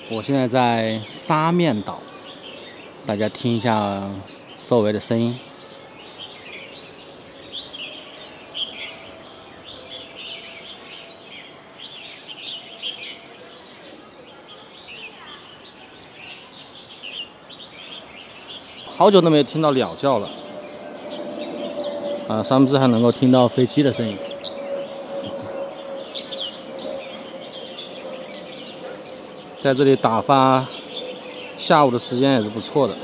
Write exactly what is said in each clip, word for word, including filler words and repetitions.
我现在在沙面岛，大家听一下周围的声音。好久都没有听到鸟叫了，啊，上面还能够听到飞机的声音。 在这里打发下午的时间也是不错的。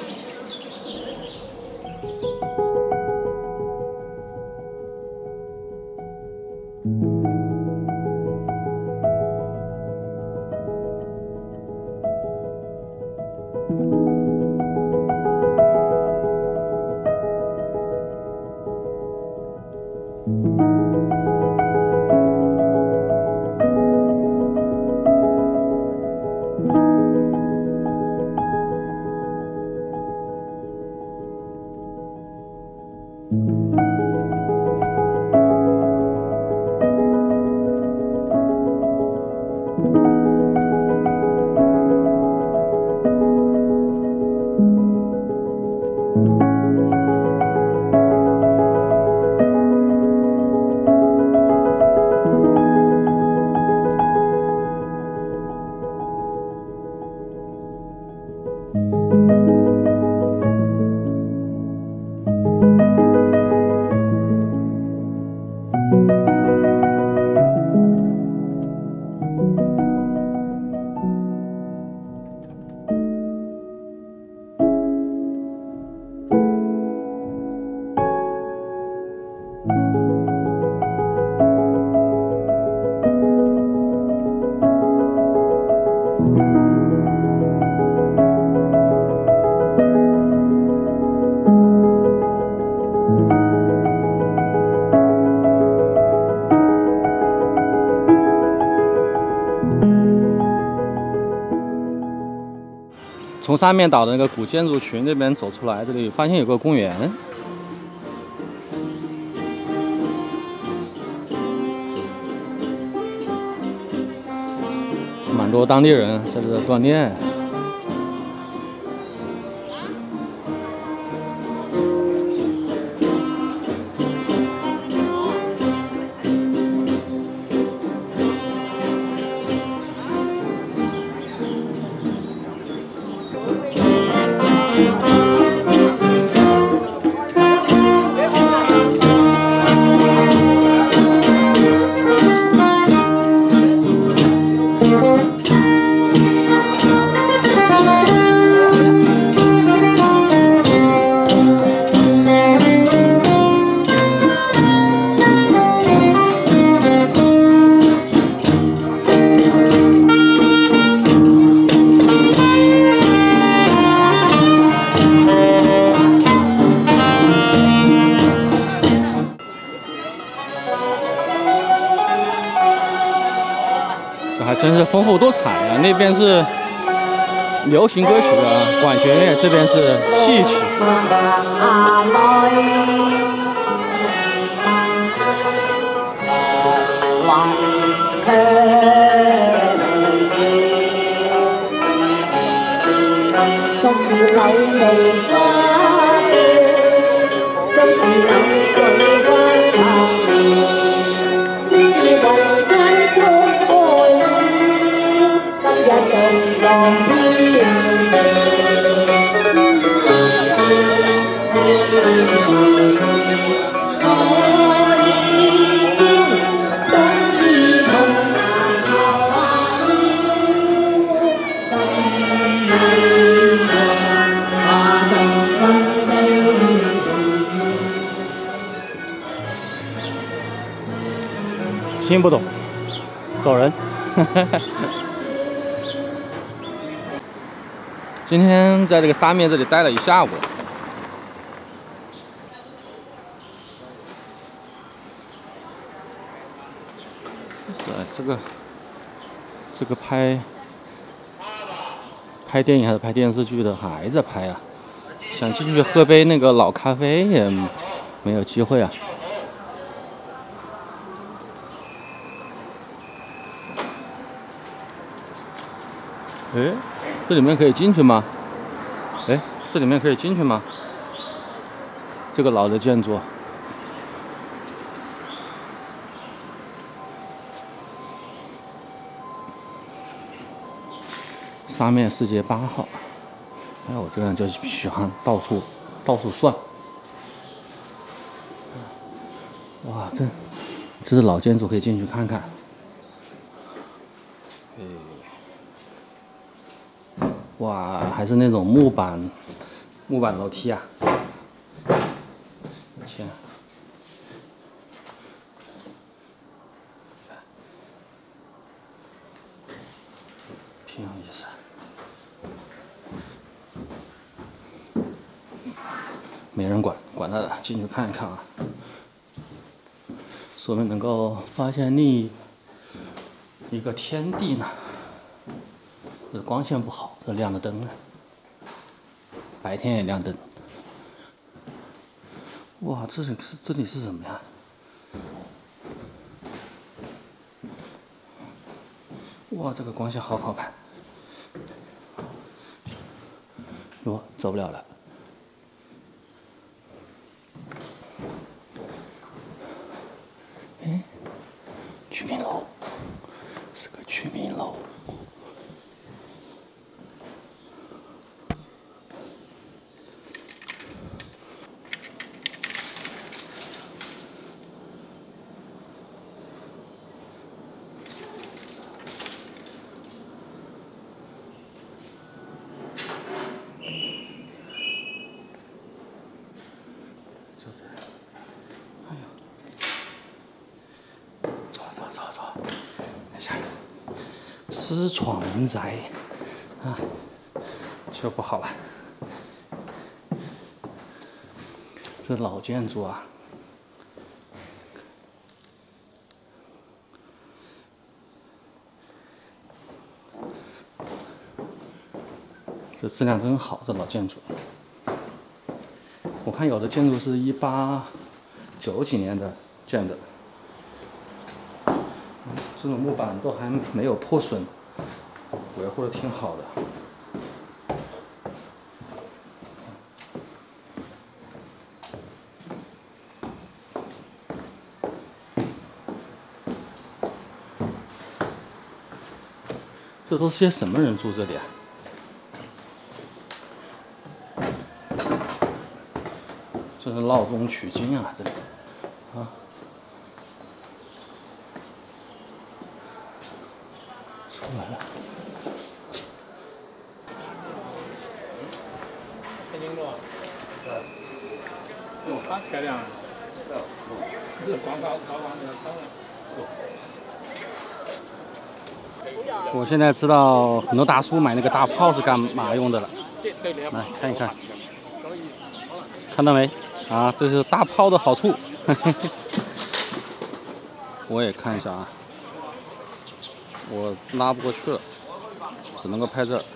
从沙面岛的那个古建筑群那边走出来，这里发现有个公园，蛮多当地人在这锻炼。还真是丰富多彩啊！那边是流行歌曲的管弦乐，这边是戏曲。听不懂，走人。今天在这个沙面这里待了一下午，是这个这个拍拍电影还是拍电视剧的还在拍啊，想进去喝杯那个老咖啡也没有机会啊。哎。 这里面可以进去吗？哎，这里面可以进去吗？这个老的建筑。沙面世界八号。哎，我这个人就喜欢到处到处转。哇，这这是老建筑，可以进去看看。哎，哇，还是那种木板木板楼梯啊！天，挺有意思。没人管，管他的，进去看一看啊。说明能够发现另一一个天地呢。这光线不好，这亮的灯呢，白天也亮灯。哇，这是这里是什么呀？哇，这个光线好好看。哟，走不了了。哎，居民楼，是个居民楼。就是，哎呦，走走走走，等一下，私闯民宅，啊，修不好了。这老建筑啊，这质量真好，这老建筑。我看有的建筑是一八九几年的建的，这种木板都还没有破损，维护的挺好的。这都是些什么人住这里啊？这是闹中取经啊，这里啊，出来了。天津路，哦，好漂亮啊！这是广告高光的高了。我现在知道很多大叔买那个大炮是干嘛用的了，来看一看，看到没？啊，这是大炮的好处。我也看一下啊，我拉不过去了，只能够拍这儿。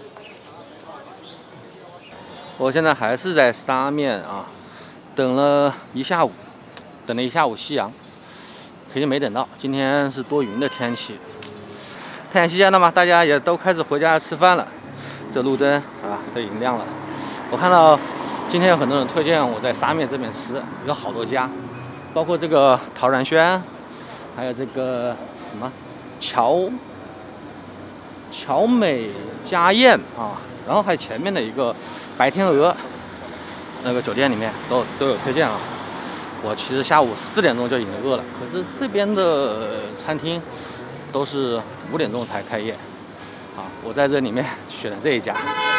我现在还是在沙面啊，等了一下午，等了一下午夕阳，可惜没等到。今天是多云的天气。太阳西下了嘛，大家也都开始回家吃饭了。这路灯啊，都已经亮了。我看到今天有很多人推荐我在沙面这边吃，有好多家，包括这个陶然轩，还有这个什么乔乔美家宴啊，然后还有前面的一个白天鹅，那个酒店里面都都有推荐啊。我其实下午四点钟就已经饿了，可是这边的餐厅都是五点钟才开业，啊，我在这里面选了这一家，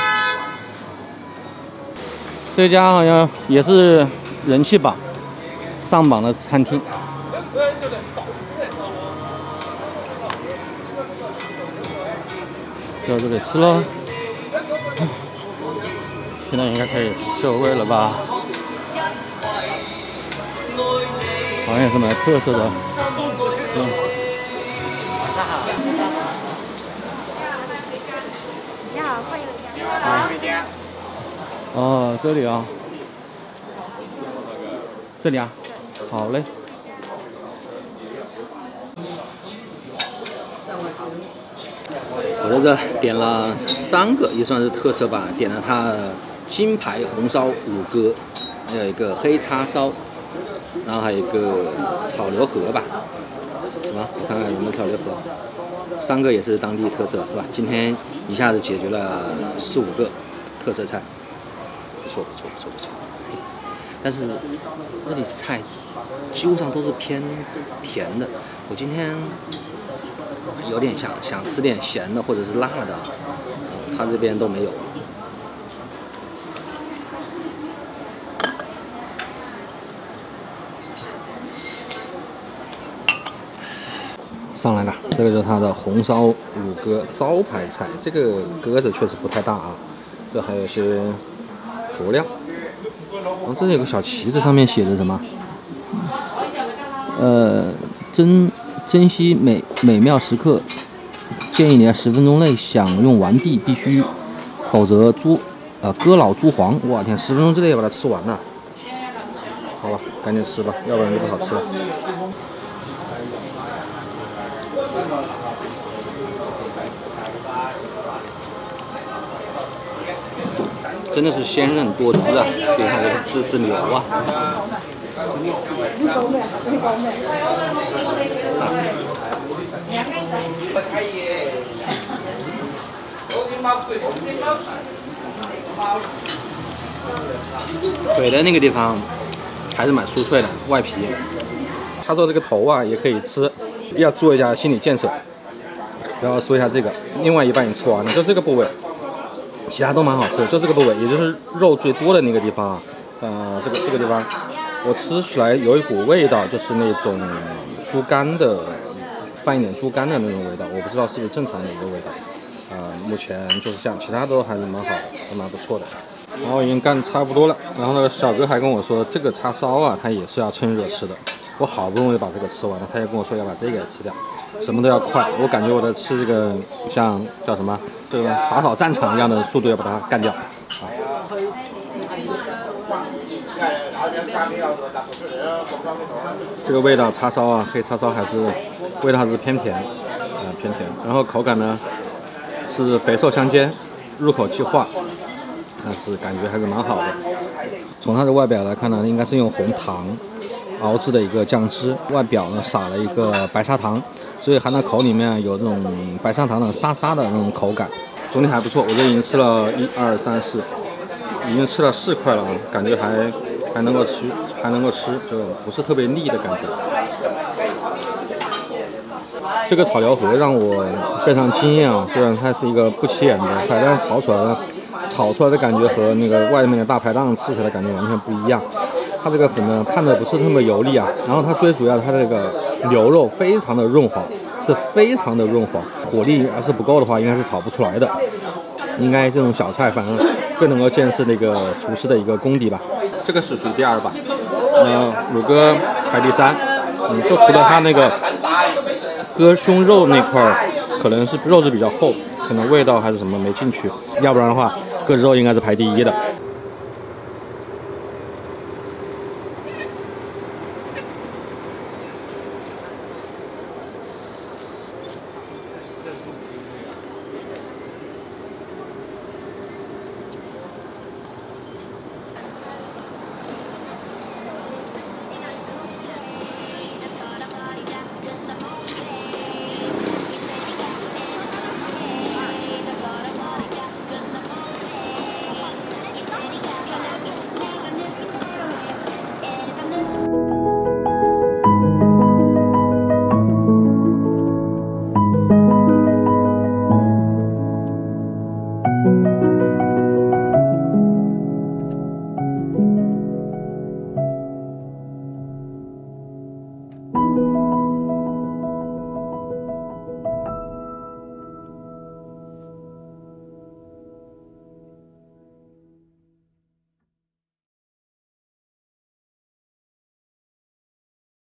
这家好像也是人气榜上榜的餐厅。就到这里吃了，现在应该可以就位了吧？好像也是蛮特色的，嗯。晚上好。你好，欢迎你好。哦，这里啊，这里啊，好嘞。我在这点了三个，也算是特色吧。点了它的金牌红烧乳鸽，还有一个黑叉烧，然后还有一个炒牛河吧。什么？我看看有没有炒牛河。三个也是当地特色，是吧？今天一下子解决了四五个特色菜，不错不错不错不错。但是这里菜基本上都是偏甜的，我今天有点想想吃点咸的或者是辣的，嗯，他这边都没有。上来了，这个就是它的红烧乳鸽招牌菜。这个鸽子确实不太大啊，这还有些佐料。然后这里有个小旗子，上面写着什么？呃，珍珍惜美美妙时刻，建议你在十分钟内享用完毕，必须，否则猪呃鸽老珠黄。我天，十分钟之内把它吃完了。好吧，赶紧吃吧，要不然就不好吃了。真的是鲜嫩多汁啊！对，它这个滋滋流啊！腿的那个地方还是蛮酥脆的，外皮。他说这个头啊也可以吃，要做一下心理建设。然后说一下这个，另外一半也吃完了，就这个部位。其他都蛮好吃的，就这个部位，也就是肉最多的那个地方啊，呃，这个这个地方，我吃起来有一股味道，就是那种猪肝的，放一点猪肝的那种味道，我不知道是不是正常的一个味道。呃，目前就是这样，其他都还是蛮好的，还蛮不错的。然后已经干差不多了，然后那个小哥还跟我说，这个叉烧啊，他也是要趁热吃的。我好不容易把这个吃完了，他也跟我说要把这个也吃掉。什么都要快，我感觉我在吃这个像叫什么这个打扫战场一样的速度要把它干掉啊！这个味道叉烧啊，黑叉烧还是味道还是偏甜啊、呃、偏甜，然后口感呢是肥瘦相间，入口即化，但是感觉还是蛮好的。从它的外表来看呢，应该是用红糖熬制的一个酱汁，外表呢撒了一个白砂糖。所以含到口里面有这种白砂糖的沙沙的那种口感，总体还不错。我这已经吃了一二三四，已经吃了四块了啊，感觉还还能够吃，还能够吃，就不是特别腻的感觉。这个炒牛河让我非常惊艳啊！虽然它是一个不起眼的菜，但是炒出来的炒出来的感觉和那个外面的大排档吃起来感觉完全不一样。它这个粉呢看的不是那么油腻啊，然后它最主要它这个牛肉非常的润滑，是非常的润滑，火力要是不够的话应该是炒不出来的。应该这种小菜反而更能够见识那个厨师的一个功底吧。这个是属于第二吧，呃，乳鸽排第三，嗯，就除了它那个鸽胸肉那块儿可能是肉质比较厚，可能味道还是什么没进去，要不然的话鸽子肉应该是排第一的。